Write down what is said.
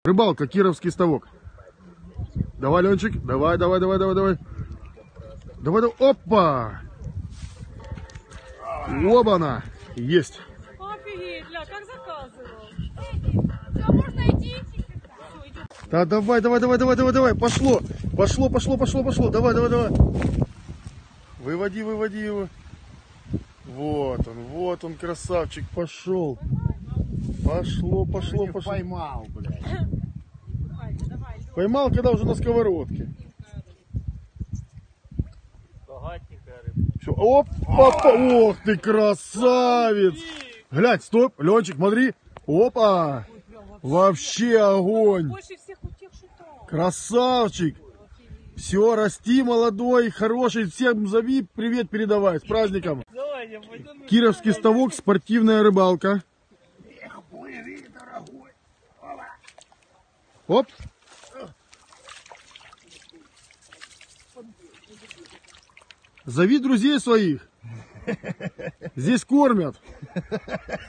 Рыбалка, Кировский ставок. Давай, Ленчик, давай. Давай. Опа! Оба-на! Есть. Офигеть, Ля, как заказывал. Все, можно идти. Да, давай. Пошло. Давай. Выводи его. Вот он, красавчик, пошел. Пошло. Поймал, блядь. Поймал, когда уже на сковородке. Все, опа, ох ты, красавец. Глянь, стоп, Ленчик, смотри. Опа, вообще огонь. Больше всех у тех шутов. Красавчик. Все, расти, молодой, хороший. Всем зови, привет передавай, с праздником. Кировский ставок, спортивная рыбалка. Оп. Зови друзей своих. Здесь кормят.